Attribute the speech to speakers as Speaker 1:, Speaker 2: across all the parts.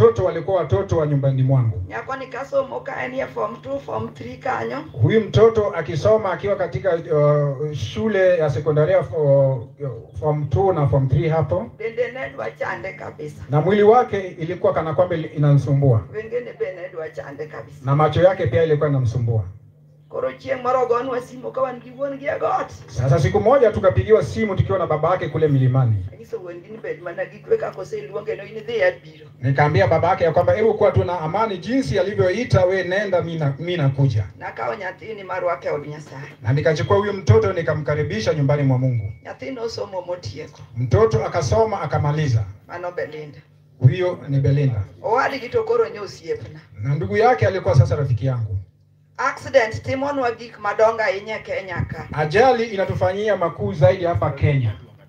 Speaker 1: watoto walikuwa watoto wa nyumbani mwangu.
Speaker 2: Nyako nikasomo kaenia form 2 form 3 kanyo.
Speaker 1: Huyu mtoto akisoma akiwa katika shule ya sekondaria form 2 na form 3 hapo.
Speaker 2: Dende nedwa chande kabisa.
Speaker 1: Na mwili wake ilikuwa kana kwamba inamsumbua.
Speaker 2: Wengine benedwa chande kabisa.
Speaker 1: Na macho yake pia ilikuwa inamsumbua.
Speaker 2: Koro chieng' moro gonwa simu kawa nikiwon gi got.
Speaker 1: Sasa siku moja tukapigiwa simu tukiwa na baba yake kule milimani.
Speaker 2: Akiso wengine bed mana gitwe kako se luonge no in dhi adbiro.
Speaker 1: Nikaambia baba yake ya kwamba hebu kuwa tuna amani jinsi alivyoita, we nenda mimi nakuja.
Speaker 2: Na kao nyathini marwake od Nyasaye.
Speaker 1: Na nikachukua huyo mtoto nikamkaribisha nyumbani mwa Mungu.
Speaker 2: Nyathino somo motieko.
Speaker 1: Mtoto akasoma akamaliza.
Speaker 2: Mano Belinda.
Speaker 1: Huyo ni Belinda.
Speaker 2: Owadi kitokoro nyosiepna.
Speaker 1: Na ndugu yake alikuwa sasa rafiki yangu.
Speaker 2: Accident timonwa gik madonga inye Kenya ka.
Speaker 1: Ajali inatufanyia makuu zaidi hapa Kenya.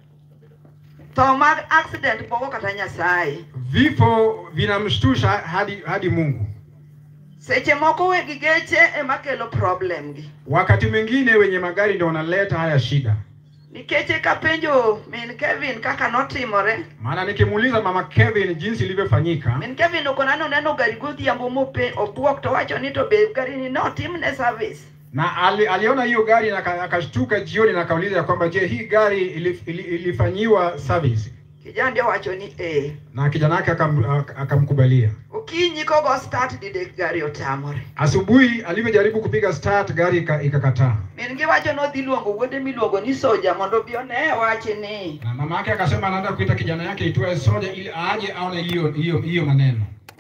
Speaker 2: To mag accident bogo kata Nyasaye.
Speaker 1: Vifo vinamshtusha hadi Mungu.
Speaker 2: Seche moko wegi geche emakelo problem gi.
Speaker 1: Wakati mwingine wenye magari ndio wanaleta haya shida.
Speaker 2: Nikeche kapenjo min Kevin kaka notimore.
Speaker 1: Maana nikimuuliza mama Kevin jinsi ilivyofanyika.
Speaker 2: Min Kevin ukonano neno gari gudi yambo mope obuok to wacho ni to be gari ni no timne service. Na
Speaker 1: aliona hiyo gari na akashtuka jioni na kauliza kwamba je, hii gari ilifanyiwa service?
Speaker 2: Kijana ndio wacho ni
Speaker 1: na kijana wake akamkubalia.
Speaker 2: Ukinyi kogo start dide gari otamore.
Speaker 1: Asubuhi alivyojaribu kupiga start gari ikakataa.
Speaker 2: Mingi wacho no dhiluongo wuode miluongo ni soja mondo bione wache ni.
Speaker 1: Na mama yake akasema anaenda kuita kijana yake itwae soja ili aje aone hiyo maneno.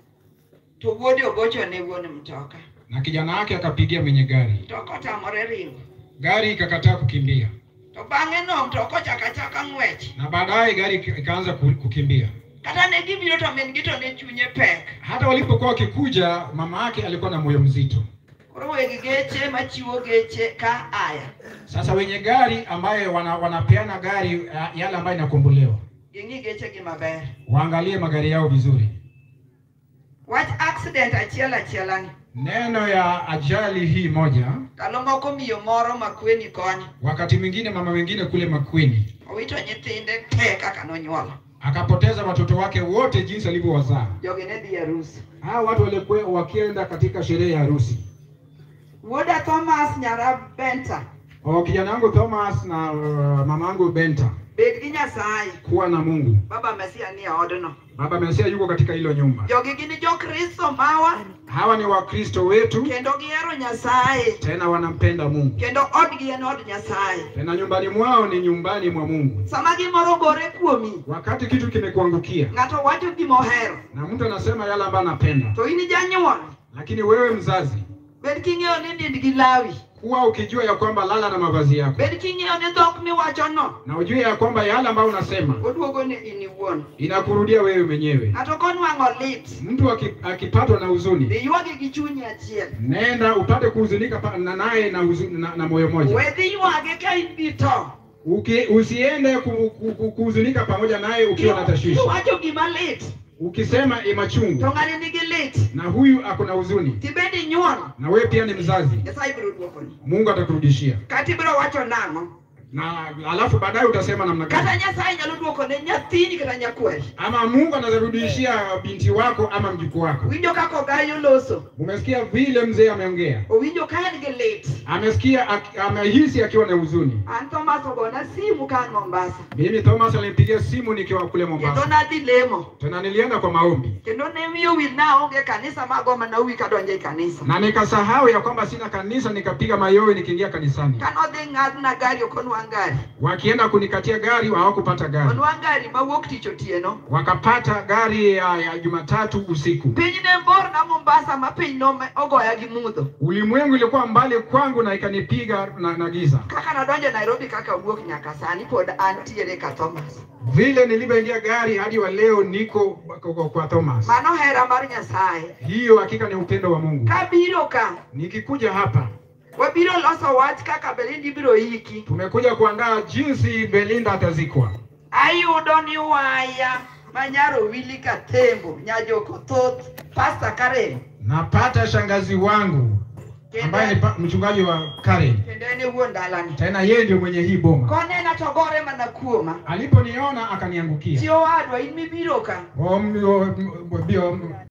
Speaker 2: To wuode ogocho ne wuone mtoka.
Speaker 1: Na kijana wake akapigia mwenye gari.
Speaker 2: Toko tamore ringo.
Speaker 1: Gari ikakataa kukimbia.
Speaker 2: To bange no mtoko chakachaka ngwech.
Speaker 1: Na baadaye gari ikaanza kukimbia.
Speaker 2: Kata ne gibiro to men gito ne chunye pek.
Speaker 1: Hata walipokuwa wakikuja mama yake alikuwa na moyo mzito.
Speaker 2: Koro wegi geche machiwo geche ka aya.
Speaker 1: Sasa wenye gari ambaye wanapeana gari yale ambayo inakombolewa.
Speaker 2: Yengi geche gi maber.
Speaker 1: Waangalie magari yao vizuri.
Speaker 2: What accident achiela ni.
Speaker 1: Neno ya ajali hii moja.
Speaker 2: Talomoko miyo moro Makweni koni.
Speaker 1: Wakati mwingine mama wengine kule Makweni.
Speaker 2: Owito nyithinde te kaka nonyuolo.
Speaker 1: Akapoteza watoto wake wote jinsi alivyowazaa.
Speaker 2: Jogene di harusi.
Speaker 1: Watu walikuwa wakienda katika sherehe ya harusi.
Speaker 2: Woda Thomas nyara Benta.
Speaker 1: Kijana wangu Thomas na mama yangu Benta.
Speaker 2: Bed gi Nyasaye.
Speaker 1: Kuwa na Mungu.
Speaker 2: Baba Mesia ni odno.
Speaker 1: Baba Mesia yuko katika hilo nyumba.
Speaker 2: Jogi gini jo Kristo mawa.
Speaker 1: Hawa ni Wakristo wetu.
Speaker 2: Kendo gihero Nyasaye.
Speaker 1: Tena wanampenda Mungu.
Speaker 2: Kendo odgi en od Nyasaye.
Speaker 1: Tena nyumbani mwao ni nyumbani mwa Mungu.
Speaker 2: Sama gimoro gore kuomi.
Speaker 1: Wakati kitu kimekuangukia.
Speaker 2: Ngato wacho gimohero.
Speaker 1: Na mtu anasema yale ambayo anapenda.
Speaker 2: To ini janyuol.
Speaker 1: Lakini wewe mzazi.
Speaker 2: Bed king'eyo ni ndind gi lawi.
Speaker 1: Kuwa ukijua ya kwamba lala na mavazi yako.
Speaker 2: Bed king'eyo ni dhok miwacho no.
Speaker 1: Na ujue ya kwamba yale ambayo unasema.
Speaker 2: Oduogo ni iwuon.
Speaker 1: Inakurudia wewe mwenyewe.
Speaker 2: Ngato konwang'o lit.
Speaker 1: Mtu akipatwa na huzuni.
Speaker 2: Dhi ywagi gi chunyi achiel.
Speaker 1: Nenda upate kuhuzunika naye na moyo moja.
Speaker 2: We dhi ywage ka in gi to.
Speaker 1: Usiende kuhuzunika pamoja naye ukiwa na tashwishi.
Speaker 2: Wacho gima lit.
Speaker 1: Ukisema machungu.
Speaker 2: To ng'ani nigi lit.
Speaker 1: Na huyu ako na huzuni.
Speaker 2: Tibendi nyuol.
Speaker 1: Na wewe pia ni mzazi.
Speaker 2: Nyasaye biro duokoni.
Speaker 1: Mungu atakurudishia.
Speaker 2: Kati biro wacho nang'o.
Speaker 1: Na alafu baadaye utasema namna gani?
Speaker 2: Kata Nyasaye nyalo duokone nyathini kata nyakweri.
Speaker 1: Ama Mungu anazarudishia binti wako ama mjukuu wako.
Speaker 2: Winjo kako gayo loso.
Speaker 1: Umesikia vile mzee ameongea?
Speaker 2: Winjo kaya nige lit.
Speaker 1: Amesikia amehisi akiwa na huzuni.
Speaker 2: Thomas ogona simu ka Mombasa.
Speaker 1: Mimi Thomas alinipigia simu nikiwa kule Mombasa.
Speaker 2: Kendo nadhi lemo.
Speaker 1: Tena nilienda kwa maombi.
Speaker 2: Kendo ne wiyo wil na onge kanisa magoma na wi kadonje kanisa.
Speaker 1: Na nikasahau ya kwamba sina kanisa, nikapiga mayowe nikiingia kanisani.
Speaker 2: Kanodhi ng'adna gari okonwa ngari.
Speaker 1: Wakienda kunikatia gari hawakupata gari.
Speaker 2: Onwa ngari mawuok tich otieno.
Speaker 1: Wakapata gari ya Jumatatu usiku.
Speaker 2: Piny ne bor na Mombasa ma piny no ogoya gi mudho.
Speaker 1: Ulimwengu ilikuwa mbali kwangu na ikanipiga na giza.
Speaker 2: Kaka nadonjo Nairobi kaka wuok nyaka sani pod antiere ka Thomas.
Speaker 1: Vile nilivyoingia gari hadi wa leo niko kwa Thomas.
Speaker 2: Mano hera mar Nyasaye.
Speaker 1: Hiyo hakika ni upendo wa Mungu.
Speaker 2: Kabiro ka.
Speaker 1: Nikikuja hapa.
Speaker 2: Wabiro loso wach kaka Belinda ibiro iki.
Speaker 1: Tumekuja kuandaa jinsi Belinda atazikwa.
Speaker 2: Ayudo ni waya manyaro wili katembo nyajoko thoth Pastor Karen.
Speaker 1: Napata shangazi wangu ambaye ni mchungaji wa Karen.
Speaker 2: Kendene huo ndalani.
Speaker 1: Tena yeye ndio mwenye hii boma.
Speaker 2: Kone na togore manakuoma.
Speaker 1: Aliponiona akaniangukia.
Speaker 2: Sio wadwa imibiro ka.